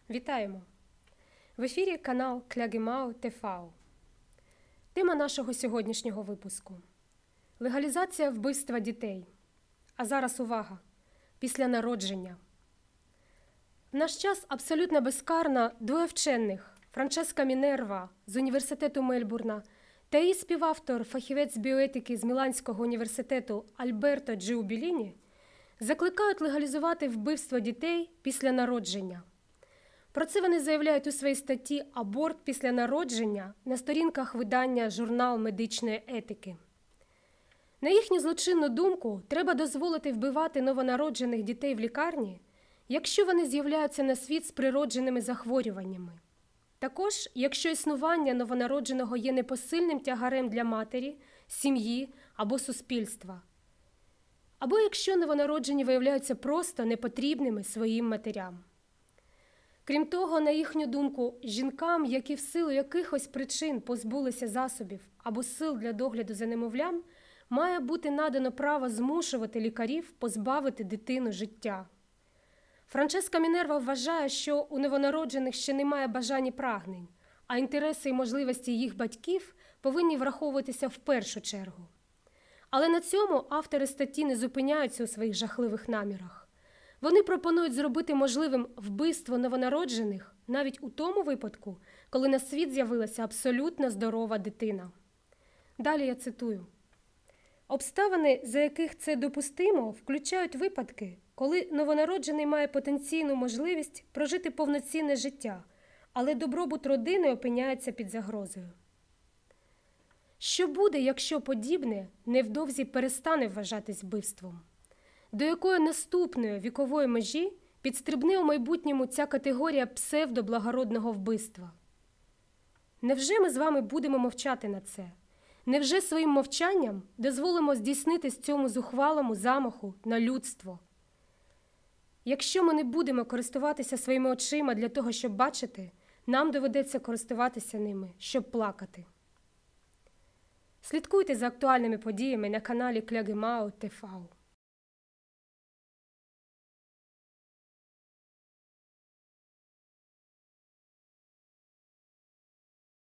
Вітаємо! В ефірі канал Клягемау ТВ. Тема нашого сьогоднішнього випуску – легалізація вбивства дітей. А зараз увага! Після народження. В наш час абсолютно безкарно двоє вчених – Франческа Мінерва з університету Мельбурна та її співавтор, фахівець біоетики з Міланського університету Альберто Джиубіліні закликають легалізувати вбивство дітей після народження. Про це вони заявляють у своїй статті «Аборт після народження» на сторінках видання «Журнал медичної етики». На їхню злочинну думку, треба дозволити вбивати новонароджених дітей в лікарні, якщо вони з'являються на світ з природженими захворюваннями. Також, якщо існування новонародженого є непосильним тягарем для матері, сім'ї або суспільства. Або якщо новонароджені виявляються просто непотрібними своїм матерям. Крім того, на їхню думку, жінкам, які в силу якихось причин позбулися засобів або сил для догляду за немовлям, має бути надано право змушувати лікарів позбавити дитину життя. Франческа Мінерва вважає, що у новонароджених ще немає бажань і прагнень, а інтереси і можливості їх батьків повинні враховуватися в першу чергу. Але на цьому автори статті не зупиняються у своїх жахливих намірах. Вони пропонують зробити можливим вбивство новонароджених навіть у тому випадку, коли на світ з'явилася абсолютно здорова дитина. Далі я цитую. Обставини, за яких це допустимо, включають випадки, коли новонароджений має потенційну можливість прожити повноцінне життя, але добробут родини опиняється під загрозою. Що буде, якщо подібне невдовзі перестане вважатись вбивством? До якої наступної вікової межі підстрибне у майбутньому ця категорія псевдоблагородного вбивства? Невже ми з вами будемо мовчати на це? Невже своїм мовчанням дозволимо здійснитись цьому зухвалому замаху на людство? Якщо ми не будемо користуватися своїми очима для того, щоб бачити, нам доведеться користуватися ними, щоб плакати. Слідкуйте за актуальними подіями на каналі Клягемау ТВ.